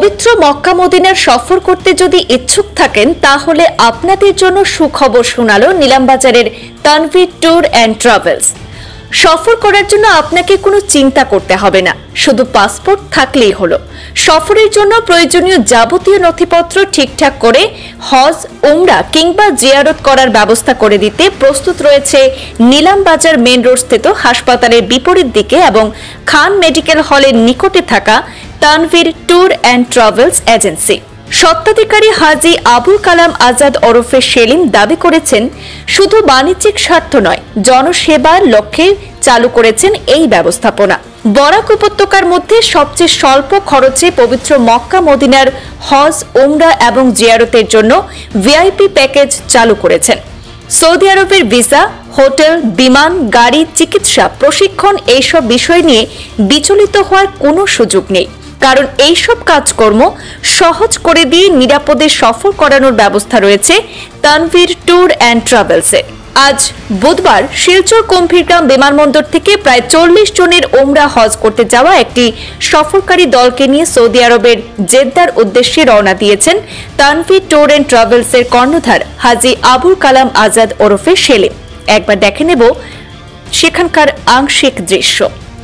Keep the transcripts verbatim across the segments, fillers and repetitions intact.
পবিত্র মক্কা মদিনার সফর করতে যদি ইচ্ছুক থাকেন তাহলে আপনাদের জন্য সুখবর শোনালো নিলামবাজারের তানভীর ট্যুর অ্যান্ড ট্রাভেলস। সফর করার জন্য আপনাকে কোনো চিন্তা করতে হবে না, শুধু পাসপোর্ট থাকলেই হলো। সফরের জন্য প্রয়োজনীয় যাবতীয় নথিপত্র ঠিকঠাক করে হজ, উমরা কিংবা জিয়ারত করার ব্যবস্থা করে দিতে প্রস্তুত রয়েছে নিলামবাজার মেন রোড স্থিত হাসপাতালের বিপরীত দিকে এবং খান মেডিকেল হলের নিকটে থাকা Tanvir tour and travels agency. স্বত্বাধিকারী হাজী আবুল কালাম আজাদ ওরফে সেলিম দাবি করেছেন, শুধু বাণিজ্যিক স্বার্থ নয়, জনসেবার লক্ষ্যে চালু করেছেন এই ব্যবস্থাপনা। বরাক উপত্যকার মধ্যে সবচেয়ে স্বল্প খরচে পবিত্র মক্কা মদিনার হজ, উমরা এবং জিয়ারতের জন্য ভিআইপি প্যাকেজ চালু করেছেন। সৌদি আরবের ভিসা, হোটেল, বিমান, গাড়ি, চিকিৎসা, প্রশিক্ষণ এইসব বিষয় নিয়ে বিচলিত হওয়ার কোনো সুযোগ নেই, কারণ এইসব কাজকর্ম সহজ করে দিয়ে নিরাপদে সফর করানোর ব্যবস্থা রয়েছে তানভীর ট্যুর অ্যান্ড ট্রাভেলসে। আজ বুধবার শিলচর কুম্ভীরগ্রাম বিমানবন্দর থেকে প্রায় চল্লিশ জনের ওমরা হজ করতে যাওয়া একটি সফরকারী দলকে নিয়ে সৌদি আরবের জেদ্দার উদ্দেশ্যে রওনা দিয়েছেন তানভীর ট্যুর অ্যান্ড ট্রাভেলসের কর্ণধার হাজী আবুল কালাম আজাদ ওরফে সেলিম। একবার দেখে নেব সেখানকার আংশিক দৃশ্য।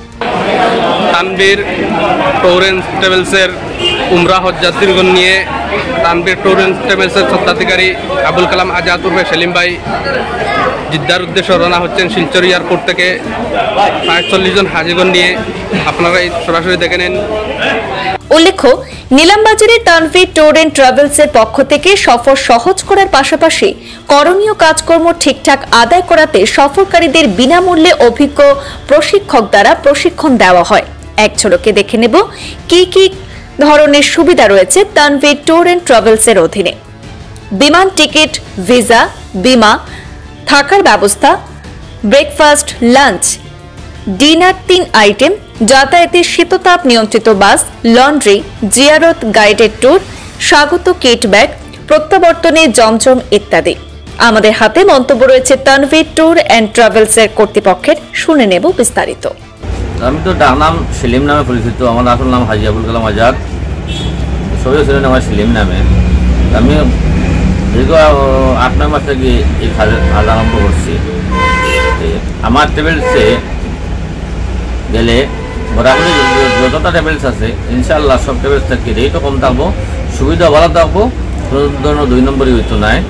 তানভীর ট্যুর অ্যান্ড ট্রাভেলসের উমরা হজ যাত্রীগণ নিয়ে তানভীর ট্যুর অ্যান্ড ট্রাভেলসের স্বত্বাধিকারী আবুল কালাম আজাদ উর্ফে সেলিম ভাই জিদ্দার উদ্দেশ্যে রওনা হচ্ছেন শিলচর এয়ারপোর্ট থেকে প্রায় চল্লিশ জন হাজিগণ নিয়ে। আপনারা সরাসরি দেখে নেন। উল্লেখ্য, নিলামবাজারের তানভীর ট্যুর অ্যান্ড ট্রাভেলসের পক্ষ থেকে সফর সহজ করার পাশাপাশি করণীয় কাজকর্ম ঠিকঠাক আদায় করাতে সফরকারীদের বিনামূল্যে অভিজ্ঞ প্রশিক্ষক দ্বারা প্রশিক্ষণ দেওয়া হয়। এক ঝলকে দেখে নেব কি কি ধরনের সুবিধা রয়েছে তানভীর ট্যুর অ্যান্ড ট্রাভেলসের অধীনে। বিমান টিকিট, ভিসা, বিমা, থাকার ব্যবস্থা, ব্রেকফাস্ট, লাঞ্চ, ডিনার তিন আইটেম, যাতায়াতের শীততাপ নিয়ন্ত্রিত বাস, লন্ড্রি, জিয়ারত গাইডেড ট্যুর, স্বাগত কিট ব্যাগ, প্রত্যাবর্তনে জমজম ইত্যাদি। আমাদের হাতে মন্তব্য রয়েছে তানভীর ট্যুর অ্যান্ড ট্রাভেলসের কর্তৃপক্ষের, শুনে নেব বিস্তারিত। আমি তো ডাক নাম সেলিম নামে পরিচিত, আমার আসল নাম হাজী আবুল কালাম আজাদ, সবাই ছিলেন আমার সেলিম নামে। আমি দীর্ঘ আট নয় মাস থেকে এই কাজ আরম্ভ করছি। আমার ট্রাভেলসে গেলে বরাবরই যতটা ট্রাভেলস আছে ইনশাআল্লাহ সব ট্রাভেলস থেকে রেটও কম থাকবো, সুবিধা ভালো থাকবো, কোনো ধরনের দুই নম্বরই হইতো নাই।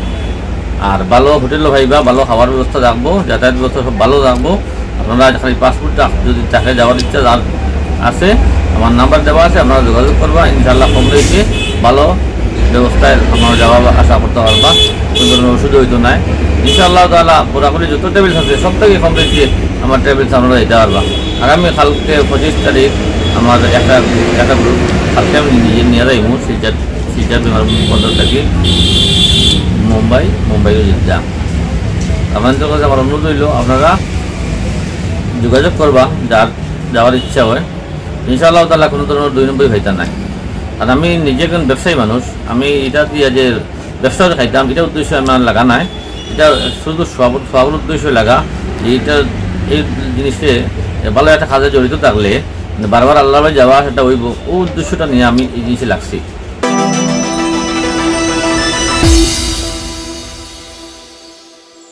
আর ভালো হোটেলও ভাইবা, ভালো খাওয়ার ব্যবস্থা থাকবো, যাতায়াত ব্যবস্থা সব ভালো থাকবো। আপনারা খালি পাসপোর্টটা যদি তাকে যাওয়ার ইচ্ছা আছে, আমার নাম্বার দেওয়া আছে, আপনারা যোগাযোগ করবা। ইনশাআল্লাহ কম রেটে ভালো ব্যবস্থায় আপনারা যাওয়া আশা করতে পারবা, কোনো ধরনের ওষুধ হইতো নাই। ইনশাআল্লাহ তাআলা পুরাপুরি যত ট্রাভেলস আছে সব থেকে কম রেটে আমার ট্রাভেলস আপনারা যেতে পারবা। আগামী কালকে পঁচিশ তারিখ আমার একটা একটা গ্রুপ কালকে আমি নিজে নিয়ে যাইমু শিলচর শিলচর বিমানবন্দর থেকে মুম্বাই মুম্বাইও জিদ্দা। আপনাদের কাছে আমার অনুরোধ হইল আপনারা যোগাযোগ করবা যার যাওয়ার ইচ্ছা হয়। ইনশাআল্লাহ তাআলা কোনো ধরনের দুই নম্বরই খাইতা নাই। আর আমি নিজে একজন ব্যবসায়ী মানুষ, আমি এটা দিয়ে যে ব্যবসা খাইতাম এটা উদ্দেশ্য আমার লাগা নাই, এটা শুধু সবার উদ্দেশ্য লাগা যে এটা এই জিনিসে ভালো একটা কাজে জড়িত থাকলে বারবার আল্লাহ যাওয়া সেটা হইব, ও উদ্দেশ্যটা নিয়ে আমি এই জিনিসে লাগছি।